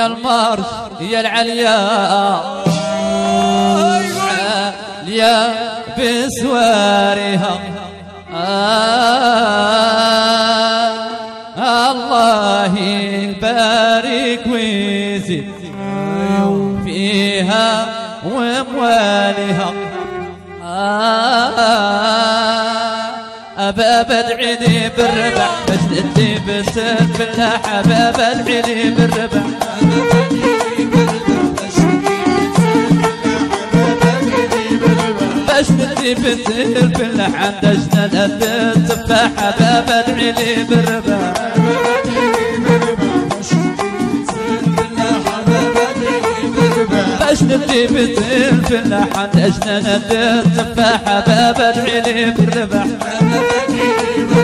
المارش يا العليا يا بسوارها الله يبارك ويزيد فيها واموالها أباب ادعيني بالربع بجدتي بسر بالله أباب ادعيني بالربع بجدتي بسر بالله عندجنا الأد التفاح أباب ادعيني بالربع بجدتي بسر بالله عندجنا الأد التفاح أباب ادعيني بالربع